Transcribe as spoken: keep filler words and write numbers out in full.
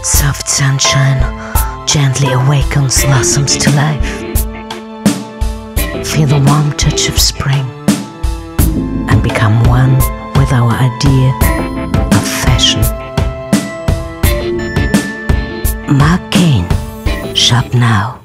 Soft sunshine gently awakens blossoms to life. Feel the warm touch of spring and become one with our idea of fashion. Marc Cain, shop now.